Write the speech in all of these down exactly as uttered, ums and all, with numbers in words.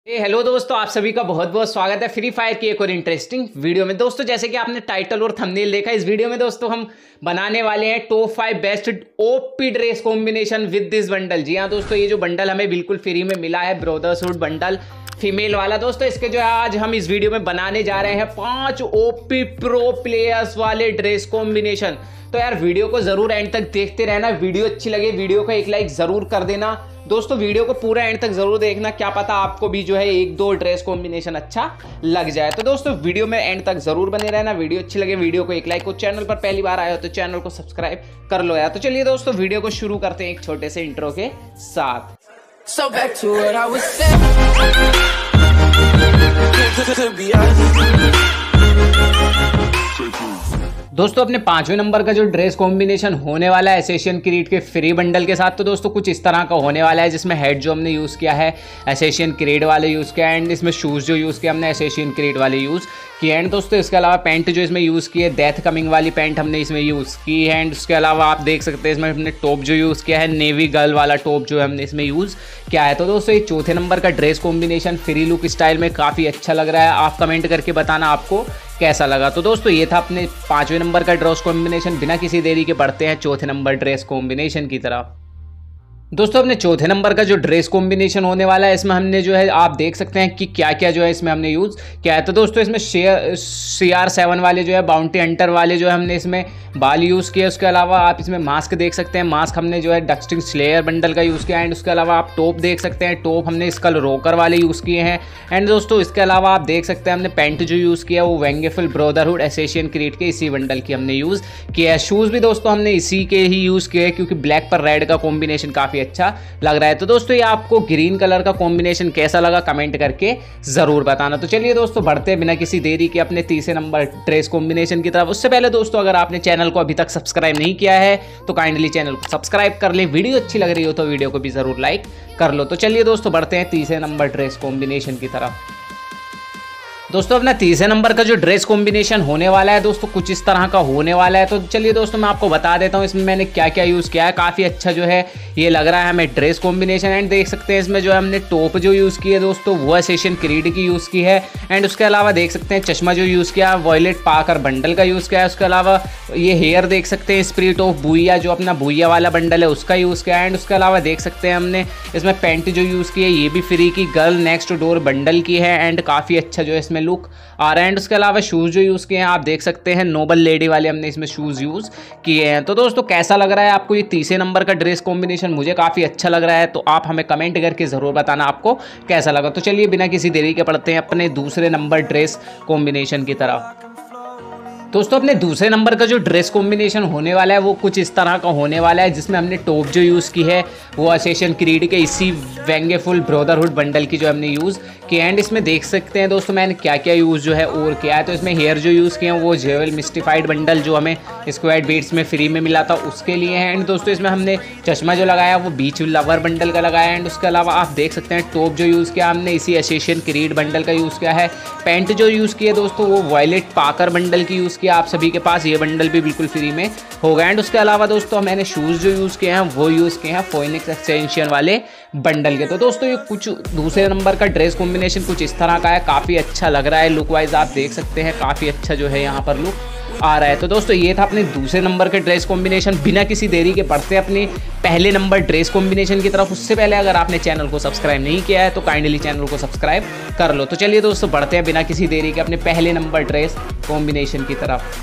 Hello दोस्तों, आप सभी का बहुत बहुत स्वागत है फ्री फायर की एक और इंटरेस्टिंग वीडियो में। दोस्तों जैसे कि आपने टाइटल और थंबनेल देखा, इस वीडियो में दोस्तों हम बनाने वाले हैं top five best OP dress combination with this bundle. जी हाँ दोस्तों, ये जो बंडल हमें बिल्कुल फ्री में मिला है, ब्रदरहुड बंडल फीमेल वाला। दोस्तों इसके जो है आज हम इस वीडियो में बनाने जा रहे हैं पांच ओपी प्रो प्लेयर्स वाले ड्रेस कॉम्बिनेशन। तो यार वीडियो को जरूर एंड तक देखते रहना। वीडियो अच्छी लगे वीडियो को एक लाइक जरूर कर देना। दोस्तों वीडियो को पूरा एंड तक जरूर देखना, क्या पता आपको भी जो है एक दो ड्रेस कॉम्बिनेशन अच्छा लग जाए। तो दोस्तों वीडियो में एंड तक जरूर बने रहना। वीडियो अच्छी लगे वीडियो को एक लाइक हो, चैनल पर पहली बार आए हो तो चैनल को सब्सक्राइब कर लो यार। तो चलिए दोस्तों वीडियो को शुरू करते हैं एक छोटे से इंट्रो के साथ। So back to what I was saying. To be honest. दोस्तों अपने पांचवें नंबर का जो ड्रेस कॉम्बिनेशन होने वाला है एसेशियन क्रीड के फ्री बंडल के साथ, तो दोस्तों कुछ इस तरह का होने वाला है, जिसमें हेड जो हमने यूज़ किया है एसेशियन क्रीड वाले यूज़ किया एंड इसमें शूज़ जो यूज़ किया हमने एसेशियन क्रीड वाले यूज़ किया एंड दोस्तों इसके अलावा पैंट जो इसमें यूज़ की है डेथ कमिंग वाली पैंट हमने इसमें यूज़ की है एंड उसके अलावा आप देख सकते हैं इसमें हमने टॉप जो यूज़ किया है नेवी गर्ल वाला टॉप जो हमने इसमें यूज़ किया है। तो दोस्तों ये चौथे नंबर का dress combination free look style में काफ़ी अच्छा लग रहा है। आप कमेंट करके बताना आपको कैसा लगा। तो दोस्तों ये था अपने पांचवें नंबर का ड्रेस कॉम्बिनेशन। बिना किसी देरी के बढ़ते हैं चौथे नंबर ड्रेस कॉम्बिनेशन की तरफ। दोस्तों अपने चौथे नंबर का जो ड्रेस कॉम्बिनेशन होने वाला है, इसमें हमने जो है आप देख सकते हैं कि क्या क्या जो है इसमें हमने यूज़ किया है। तो दोस्तों इसमें शेयर सी आर सेवन वाले जो है बाउंटी हंटर वाले जो है हमने इसमें बाल यूज़ किया। उसके अलावा आप इसमें मास्क देख सकते हैं, मास्क हमने जो है डस्टिंग स्लेयर बंडल का यूज़ किया एंड उसके अलावा आप टॉप देख सकते हैं, टॉप हमने स्कल रोकर वाले यूज़ किए हैं एंड दोस्तों इसके अलावा आप देख सकते हैं हमने पैंट जो यूज़ किया वो वेंगेफुल ब्रदरहुड एसेशियन क्रीड के इसी बंडल की हमने यूज़ किया है। शूज़ भी दोस्तों हमने इसी के ही यूज़ किए क्योंकि ब्लैक पर रेड का कॉम्बिनेशन काफ़ी अच्छा लग रहा है। तो दोस्तों ये आपको ग्रीन कलर का कॉम्बिनेशन कैसा लगा कमेंट करके जरूर बताना। तो चलिए दोस्तों बढ़ते हैं बिना किसी देरी के अपने तीसरे नंबर ड्रेस कॉम्बिनेशन की तरफ। उससे पहले दोस्तों अगर आपने चैनल को अभी तक सब्सक्राइब नहीं किया है तो काइंडली चैनल को सब्सक्राइब कर ले। वीडियो अच्छी लग रही हो तो वीडियो को भी जरूर लाइक कर लो। तो चलिए दोस्तों बढ़ते हैं तीसरे नंबर ड्रेस कॉम्बिनेशन की तरफ। दोस्तों अपना तीसरे नंबर का जो ड्रेस कॉम्बिनेशन होने वाला है दोस्तों कुछ इस तरह का होने वाला है। तो चलिए दोस्तों मैं आपको बता देता हूँ इसमें मैंने क्या क्या यूज़ किया है। काफ़ी अच्छा जो है ये लग रहा है हमें ड्रेस कॉम्बिनेशन एंड देख सकते हैं इसमें जो है हमने टॉप जो यूज़ की है दोस्तों वो एसेशियन क्रीड की यूज़ की है एंड उसके अलावा देख सकते हैं चश्मा जो यूज़ किया वॉयलेट पाकर बंडल का यूज़ किया है। उसके अलावा ये हेयर देख सकते हैं स्प्रिट ऑफ बुइया जो अपना बुइया वाला बंडल है उसका यूज़ किया एंड उसके अलावा देख सकते हैं हमने इसमें पैंट जो यूज़ की है ये भी फ्री की गर्ल नेक्स्ट डोर बंडल की है एंड काफ़ी अच्छा जो है इसमें लुक आ रहा है एंड उसके अलावा शूज़ जो यूज़ किए हैं आप देख सकते हैं नोबल लेडी वाले हमने इसमें शूज़ यूज़ किए हैं। तो दोस्तों कैसा लग रहा है आपको ये तीसरे नंबर का ड्रेस कॉम्बिनेशन? मुझे काफ़ी अच्छा लग रहा है, तो आप हमें कमेंट करके ज़रूर बताना आपको कैसा लगा। तो चलिए बिना किसी देरी के पढ़ते हैं अपने दूसरे नंबर ड्रेस कॉम्बिनेशन की तरफ। दोस्तों अपने दूसरे नंबर का जो ड्रेस कॉम्बिनेशन होने वाला है वो कुछ इस तरह का होने वाला है, जिसमें हमने टॉप जो यूज़ की है वो एसेशियन क्रीड के इसी वेंगेफुल ब्रदरहुड बंडल की जो हमने यूज़ की एंड इसमें देख सकते हैं दोस्तों मैंने क्या क्या यूज़ जो है और किया है। तो इसमें हेयर जो यूज़ किए हैं वो जेवल मिस्टिफाइड बंडल जो हमें स्क्वाड बीट्स में फ्री में मिला था उसके लिए है एंड दोस्तों इसमें हमने चश्मा जो लगाया वो बीच लवर बंडल का लगाया एंड उसके अलावा आप देख सकते हैं टॉप जो यूज़ किया हमने इसी एसेशियन क्रीड बंडल का यूज़ किया है। पैंट जो यूज़ किया दोस्तों वो वॉयलेट पाकर बंडल की यूज़ किया, आप सभी के पास ये बंडल भी बिल्कुल फ्री में होगा एंड उसके अलावा दोस्तों मैंने शूज़ जो यूज़ किए हैं वो यूज़ किए हैं फोनिक्स एक्सटेंशन वाले बंडल के। तो दोस्तों ये कुछ दूसरे नंबर का ड्रेस कॉम्बिनेशन कुछ इस तरह का है, काफ़ी अच्छा लग रहा है लुक वाइज आप देख सकते हैं, काफ़ी अच्छा जो है यहाँ पर लुक आ रहा है। तो दोस्तों ये था अपने दूसरे नंबर के ड्रेस कॉम्बिनेशन। बिना किसी देरी के बढ़ते हैं अपने पहले नंबर ड्रेस कॉम्बिनेशन की तरफ। उससे पहले अगर आपने चैनल को सब्सक्राइब नहीं किया है तो काइंडली चैनल को सब्सक्राइब कर लो। तो चलिए दोस्तों बढ़ते हैं बिना किसी देरी के अपने पहले नंबर ड्रेस कॉम्बिनेशन की तरफ।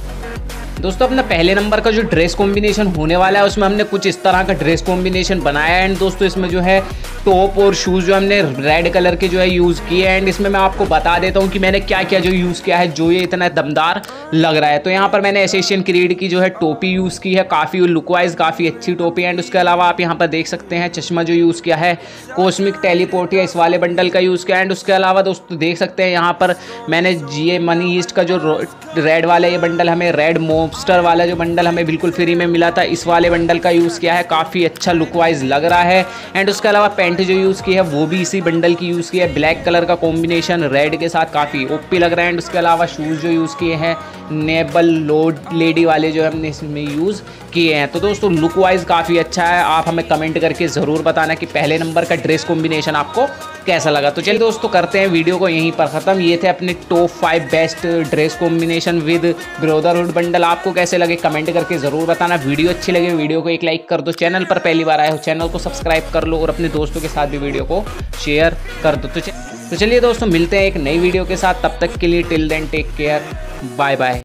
दोस्तों अपना पहले नंबर का जो ड्रेस कॉम्बिनेशन होने वाला है उसमें हमने कुछ इस तरह का ड्रेस कॉम्बिनेशन बनाया एंड दोस्तों इसमें जो है टॉप और शूज़ जो हमने रेड कलर के जो है यूज़ किए एंड इसमें मैं आपको बता देता हूँ कि मैंने क्या क्या जो यूज़ किया है जो ये इतना दमदार लग रहा है। तो यहाँ पर मैंने एसेशियन क्रीड की जो है टोपी यूज़ की है, काफ़ी लुक वाइज काफ़ी अच्छी टोपी एंड उसके अलावा आप यहाँ पर देख सकते हैं चश्मा जो यूज़ किया है कॉस्मिक टेलीपोर्टिया इस वाले बंडल का यूज़ किया एंड उसके अलावा दोस्तों देख सकते हैं यहाँ पर मैंने ये मनी ईस्ट का जो रेड वाला ये बंडल हमें रेड मॉन्स्टर वाला जो बंडल हमें बिल्कुल फ्री में मिला था इस वाले बंडल का यूज़ किया है, काफ़ी अच्छा लुक वाइज लग रहा है एंड उसके अलावा पैंट जो यूज़ की है वो भी इसी बंडल की यूज़ की है, ब्लैक कलर का कॉम्बिनेशन रेड के साथ काफ़ी ओपी लग रहा है एंड उसके अलावा शूज़ जो यूज़ किए हैं नेबल लोड लेडी वाले जो हमने इसमें यूज़ किए हैं। तो दोस्तों लुक वाइज काफ़ी अच्छा है। आप हमें कमेंट करके ज़रूर बताना कि पहले नंबर का ड्रेस कॉम्बिनेशन आपको कैसा लगा। तो चलिए दोस्तों करते हैं वीडियो को यहीं पर ख़त्म। ये थे अपने top five best dress combination with brotherhood bundle. आपको कैसे लगे कमेंट करके ज़रूर बताना। वीडियो अच्छी लगे वीडियो को एक लाइक कर दो। चैनल पर पहली बार आए हो चैनल को सब्सक्राइब कर लो और अपने दोस्तों के साथ भी वीडियो को शेयर कर दो। तो तो चलिए दोस्तों मिलते हैं एक नई वीडियो के साथ। तब तक के लिए till then take care, bye bye.